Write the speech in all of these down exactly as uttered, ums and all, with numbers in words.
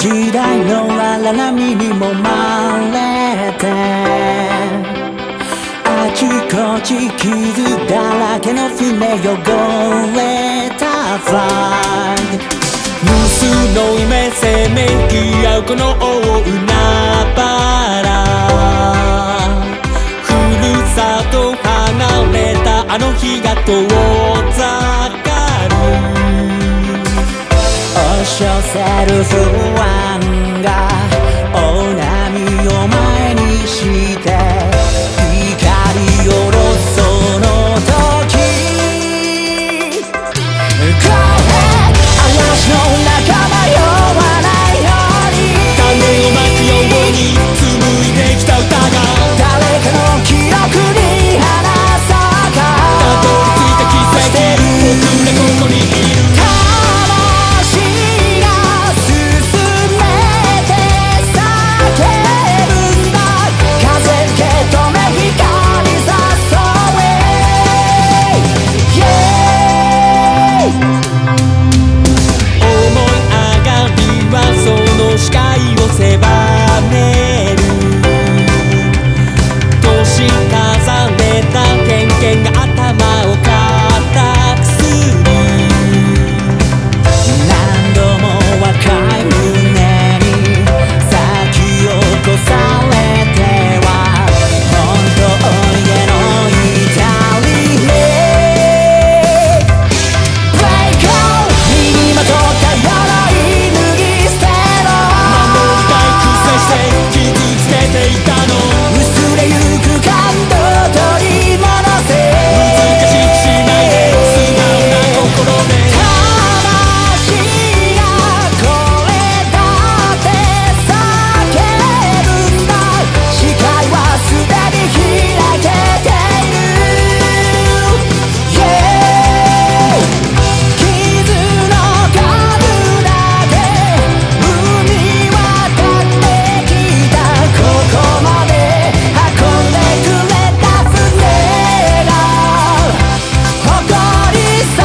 時代の荒波にもまれてあちこち傷だらけの船汚れたフラッグ無数の夢せめぎ合うこの大海原ふるさと離れたあの日が遠ざかる押し寄せる不安が大波を前にして光り下ろすその時 Go ahead 嵐の仲間呼ばないように種をまくように紡いできた歌が誰かの記憶に花咲かたどり着いた奇跡僕らここにいる視界を狭める年重ねた偏見が頭を固くする何度も若い胸に咲き起こされては本当への至りへ Break out 身にまとった鎧脱ぎ捨て傷つけていたの薄れゆく感動取り戻せ難しくしないで素直な心で魂がこれだって叫ぶんだ視界はすでに開けている Yeah 傷の数だけ海渡ってここまで運んでくれた船が誇りさ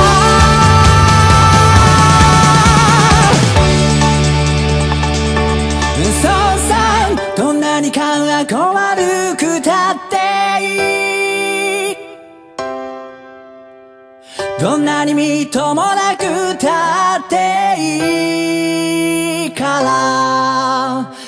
そうさどんなにかっこ悪くたっていいどんなにみっともなくたっていいから